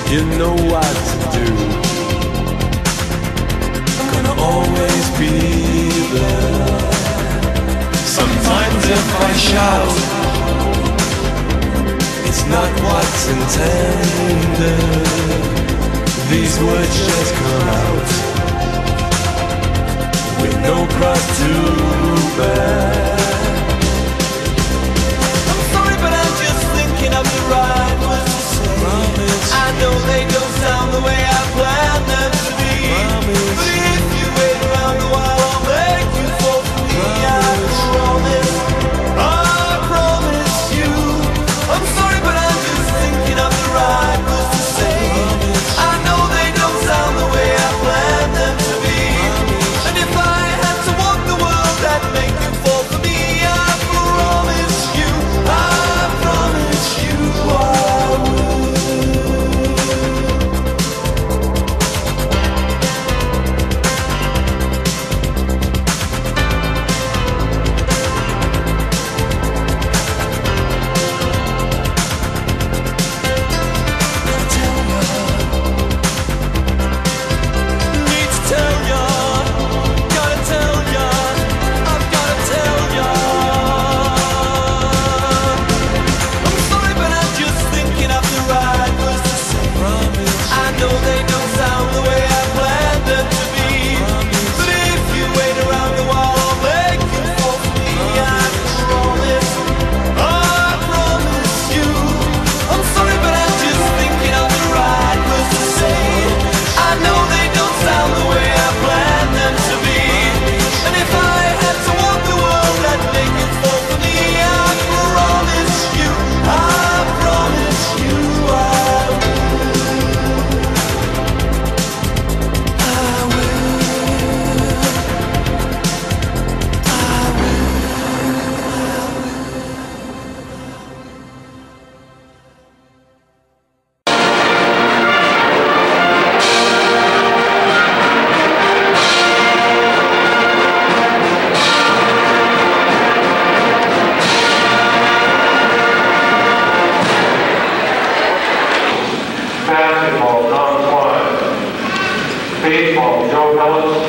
You know what to do. I'm gonna always be there. Sometimes if I shout, it's not what's intended. These words just come out with no cross to bear. I'm sorry, but I'm just thinking of the right words to say. Promise. I know they don't sound the way I planned them to be. Promise. But if you wait around a while, I'll make you fall for me. Promise. I promise you. I'm sorry, but I'm just thinking of the right words to say. Promise. I know they don't sound the way I planned them to be. Promise. And if I had to walk the world, I'd make you fall for me. I promise you. I promise you I will. Baseball, Joe Ellis.